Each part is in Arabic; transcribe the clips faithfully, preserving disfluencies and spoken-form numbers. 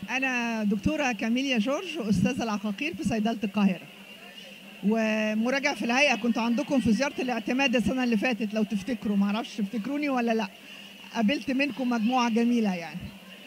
أنا دكتورة كاميليا جورج، أستاذة العقاقير في صيدلة القاهرة، ومراجع في الهيئة. كنت عندكم في زيارة الاعتماد السنة اللي فاتت لو تفتكروا، معرفش تفتكروني ولا لأ. قابلت منكم مجموعة جميلة يعني.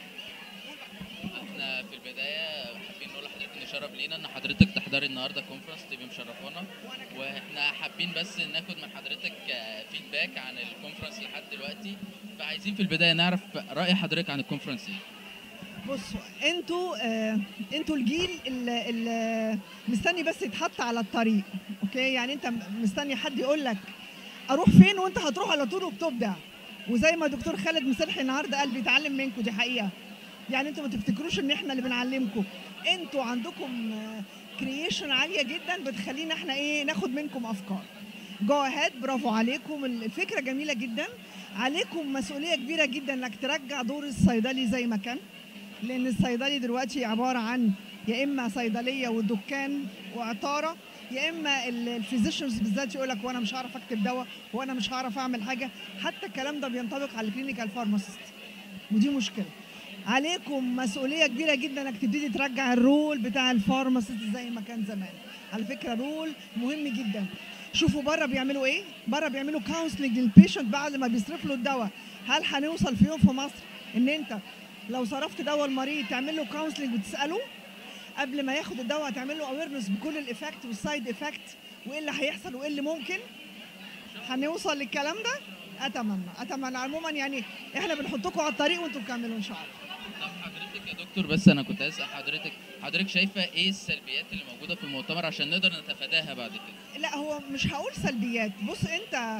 احنا في البدايه حابين نقول لحضرتك ان شرف لينا ان حضرتك تحضري النهارده كونفرنس، تبقي مشرفانا، واحنا حابين بس ناخد من حضرتك فيدباك عن الكونفرنس لحد دلوقتي. فعايزين في البدايه نعرف راي حضرتك عن الكونفرنس ايه. بصوا انتوا آه انتوا الجيل اللي, اللي مستني بس يتحط على الطريق. اوكي، يعني انت مستني حد يقول لك اروح فين وانت هتروح على طول وبتبدع. وزي ما دكتور خالد مسلحي النهارده قال بيتعلم منكم، دي حقيقه. يعني انتوا ما تفتكروش ان احنا اللي بنعلمكم، انتوا عندكم كرييشن عاليه جدا بتخلينا احنا ايه ناخد منكم افكار. جو اهيد، برافو عليكم، الفكره جميله جدا. عليكم مسؤوليه كبيره جدا انك ترجع دور الصيدلي زي ما كان، لان الصيدلي دلوقتي عباره عن يا اما صيدليه ودكان وعطاره، يا اما الفيزيشنز بالذات يقول لك وانا مش هعرف اكتب دواء وانا مش هعرف اعمل حاجه. حتى الكلام ده بينطبق على الكلينيكال فارماسيست، ودي مشكله. عليكم مسؤوليه كبيره جدا انك تبتدي ترجع الرول بتاع الفارماسيست زي ما كان زمان. على فكره رول مهم جدا. شوفوا بره بيعملوا ايه، بره بيعملوا كونسلنج للبيشنت بعد ما بيصرف له الدواء. هل هنوصل في يوم في مصر ان انت لو صرفت دواء المريض تعمل له كونسلنج وتساله قبل ما ياخد الدواء، تعمل له اويرنس بكل الايفكت والسايد ايفكت وايه اللي هيحصل وايه اللي ممكن؟ هنوصل للكلام ده؟ اتمنى اتمنى. عموما يعني احنا بنحطكم على الطريق وانتم تكملوا ان شاء الله. طب حضرتك يا دكتور، بس انا كنت اسال حضرتك، حضرتك شايفه ايه السلبيات اللي موجوده في المؤتمر عشان نقدر نتفاداها بعد كده؟ لا، هو مش هقول سلبيات. بص، انت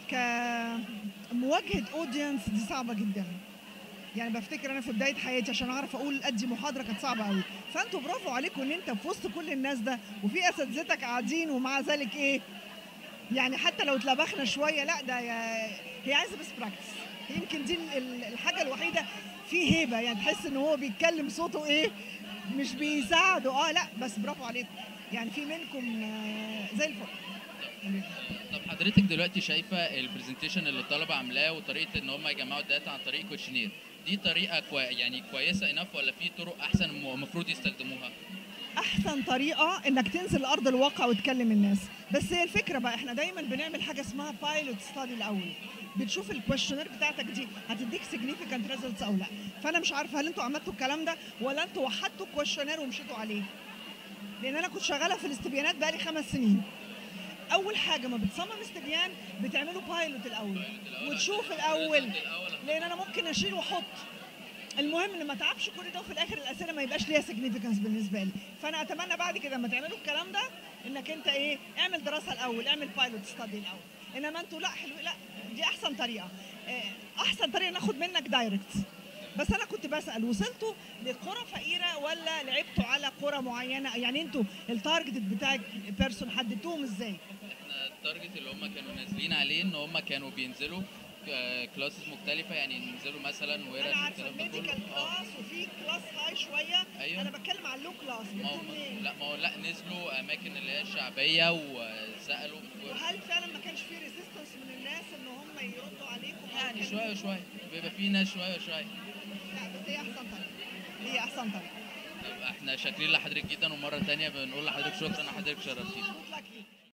كمواجهه اودينس دي صعبه جدا. يعني بفتكر انا في بدايه حياتي عشان اعرف اقول ادي محاضره كانت صعبه قوي. فانتوا برافو عليكم ان انت في وسط كل الناس ده وفي اساتذتك قاعدين، ومع ذلك ايه يعني حتى لو اتلبخنا شويه، لا ده هي عايزه بس براكتس. يمكن دي الحاجه الوحيده في هيبه، يعني تحس ان هو بيتكلم صوته ايه مش بيساعده. اه لا بس برافو عليكم، يعني في منكم زي الفل. طب حضرتك دلوقتي شايفه البرزنتيشن اللي الطلبه عاملاه وطريقه ان هم يجمعوا الداتا عن طريق كويشنير، دي طريقه كوي يعني كويسه انف ولا في طرق احسن المفروض يستخدموها؟ احسن طريقه انك تنزل ارض الواقع وتكلم الناس. بس هي الفكره بقى احنا دايما بنعمل حاجه اسمها بايلوت ستادي الاول، بتشوف الكويشنير بتاعتك دي هتديك سيجنيفيكانت ريزلتس او لا. فانا مش عارفه هل انتوا عملتوا الكلام ده ولا انتوا وحدتوا الكويشنير ومشيتوا عليه، لان انا كنت شغاله في الاستبيانات بقالي خمس سنين. اول حاجه ما بتصمم استبيان بتعملوا بايلوت الاول وتشوف الاول، لان انا ممكن اشيل واحط. المهم ان ما تعبش كل ده وفي الاخر الاسئله ما يبقاش ليها سيجنيفيكانس بالنسبه لي. فانا اتمنى بعد كده لما تعملوا الكلام ده انك انت ايه اعمل دراسه الاول، اعمل بايلوت ستادي الاول. انما انتوا لا حلو، لا دي احسن طريقه. احسن طريقه ناخد منك دايركت. بس انا كنت بسال وصلتوا لقرى فقيره ولا لعبتوا على قرى معينه؟ يعني انتوا التارجت بتاعك بيرسون حددتوهم ازاي؟ احنا التارجت اللي هم كانوا نازلين عليه ان هم كانوا بينزلوا كلاسز مختلفه، يعني ينزلوا مثلا ورش والكلام ده كله. ميديكال كلاس وفي كلاس هاي شويه. أيوة. انا بتكلم على اللو كلاس. ما لا ما هو لا نزلوا اماكن اللي هي الشعبيه وسالوا. وهل فعلا ما كانش في ريزيستنس من الناس ان هم يردوا عليكم؟ يعني شويه شويه بيبقى في ناس شويه شويه. لا بس هي احسن طريقه، هي احسن طريقه. طب احنا شاكرين لحضرتك جدا، ومره ثانيه بنقول لحضرتك شكرا ان حضرتك شرفتينا.